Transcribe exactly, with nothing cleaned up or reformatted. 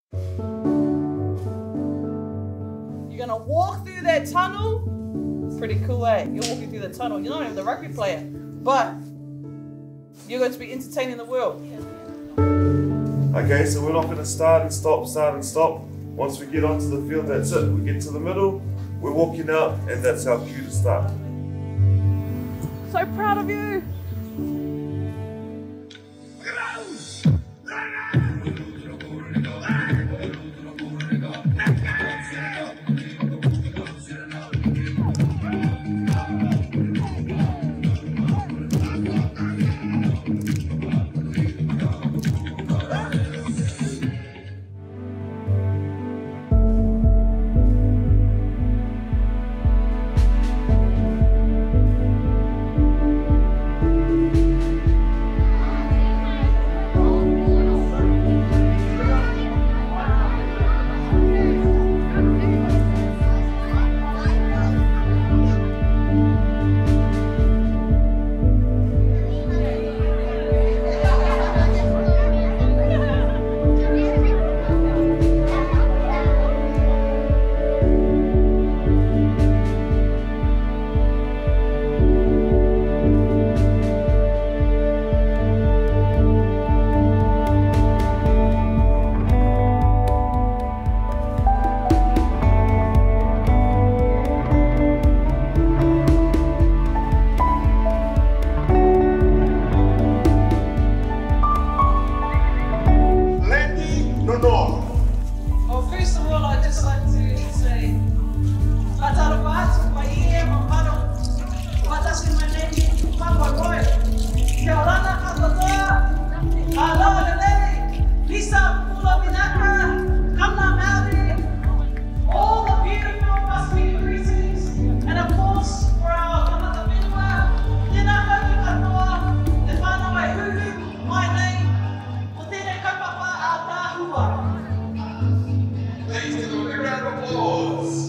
You're gonna walk through that tunnel. Pretty cool, eh? You're walking through the tunnel. You're not even the rugby player, but you're going to be entertaining the world. Okay, so we're not going to start and stop, start and stop. Once we get onto the field, that's it. We get to the middle, we're walking out, and that's our cue to start. So proud of you. Well, first of all, I'd just like to say, Atara Patu, Paie, Mamaro, Wataski Maneni, Papa Roy, Kiorana Katotoa, Aloha Lele, Lisa Pula Binaka, Kamna Maori, all the beautiful Pacific greetings, and of course, for our Kamata Minua, Tina Hoki Katoa, Te Whana Waihuhu, my name, O Tere Kaupapa a Tahua. Ladies and gentlemen, a round of applause.